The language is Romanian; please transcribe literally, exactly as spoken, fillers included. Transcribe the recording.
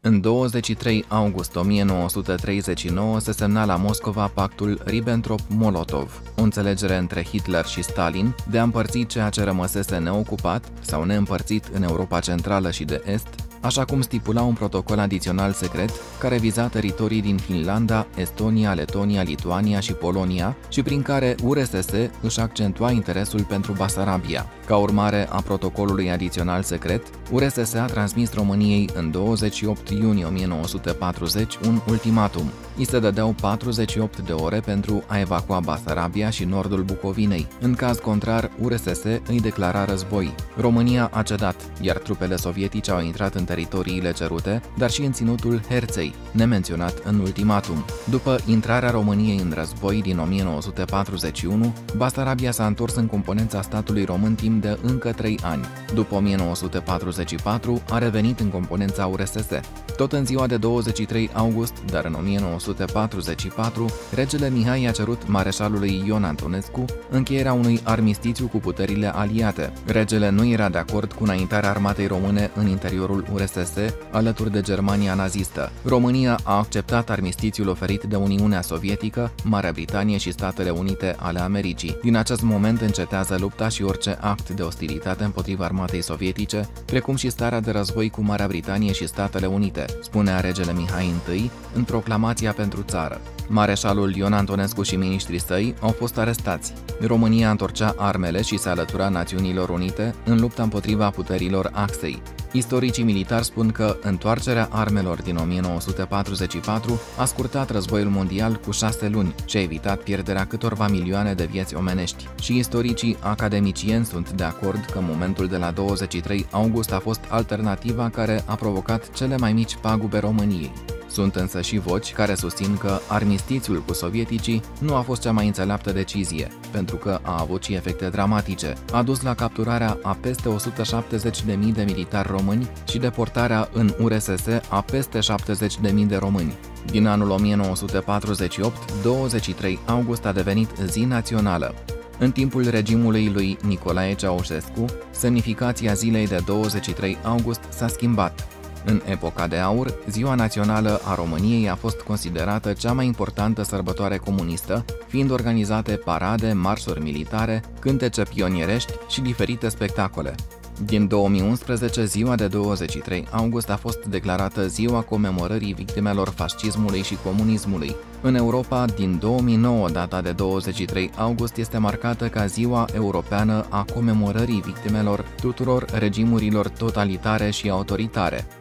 În douăzeci și trei august o mie nouă sute treizeci și nouă se semna la Moscova pactul Ribbentrop-Molotov, o înțelegere între Hitler și Stalin de a împărți ceea ce rămăsese neocupat sau neîmpărțit în Europa Centrală și de Est, așa cum stipula un protocol adițional secret care viza teritorii din Finlanda, Estonia, Letonia, Lituania și Polonia și prin care U R S S își accentua interesul pentru Basarabia. Ca urmare a protocolului adițional secret, U R S S a transmis României în douăzeci și opt iunie o mie nouă sute patruzeci un ultimatum. I se dădeau patruzeci și opt de ore pentru a evacua Basarabia și nordul Bucovinei. În caz contrar, U R S S îi declara război. România a cedat, iar trupele sovietice au intrat în teritoriile cerute, dar și în ținutul Herței, nemenționat în ultimatum. După intrarea României în război din o mie nouă sute patruzeci și unu, Basarabia s-a întors în componența statului român timp de încă trei ani. După o mie nouă sute patruzeci și patru, a revenit în componența U R S S. Tot în ziua de douăzeci și trei august, dar în o mie nouă sute patruzeci și patru, regele Mihai a cerut mareșalului Ion Antonescu încheierea unui armistițiu cu puterile aliate. Regele nu era de acord cu înaintarea armatei române în interiorul U R S S, alături de Germania nazistă. România a acceptat armistițiul oferit de Uniunea Sovietică, Marea Britanie și Statele Unite ale Americii. Din acest moment încetează lupta și orice act de ostilitate împotriva armatei sovietice, precum și starea de război cu Marea Britanie și Statele Unite, spunea regele Mihai I în proclamația pentru țară. Mareșalul Ion Antonescu și miniștrii săi au fost arestați. România întorcea armele și se alătura Națiunilor Unite în lupta împotriva puterilor Axei. Istoricii militari spun că întoarcerea armelor din o mie nouă sute patruzeci și patru a scurtat războiul mondial cu șase luni și a evitat pierderea câtorva milioane de vieți omenești. Și istoricii academicieni sunt de acord că momentul de la douăzeci și trei august a fost alternativa care a provocat cele mai mici pagube României. Sunt însă și voci care susțin că armistițiul cu sovieticii nu a fost cea mai înțeleaptă decizie, pentru că a avut și efecte dramatice. A dus la capturarea a peste o sută șaptezeci de mii de militari români și deportarea în U R S S a peste șaptezeci de mii de români. Din anul o mie nouă sute patruzeci și opt, douăzeci și trei august a devenit zi națională. În timpul regimului lui Nicolae Ceaușescu, semnificația zilei de douăzeci și trei august s-a schimbat. În epoca de aur, Ziua Națională a României a fost considerată cea mai importantă sărbătoare comunistă, fiind organizate parade, marșuri militare, cântece pionierești și diferite spectacole. Din două mii unsprezece, ziua de douăzeci și trei august a fost declarată Ziua comemorării victimelor fascismului și comunismului. În Europa, din două mii nouă, data de douăzeci și trei august este marcată ca Ziua Europeană a comemorării victimelor tuturor regimurilor totalitare și autoritare.